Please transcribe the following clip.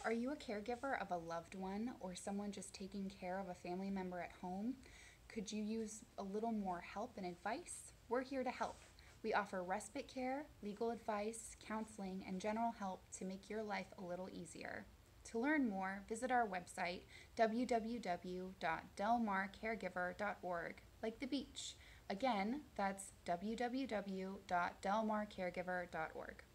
Are you a caregiver of a loved one or someone just taking care of a family member at home? Could you use a little more help and advice? We're here to help. We offer respite care, legal advice, counseling, and general help to make your life a little easier. To learn more, visit our website, www.delmarcaregiver.org, like the beach. Again, that's www.delmarcaregiver.org.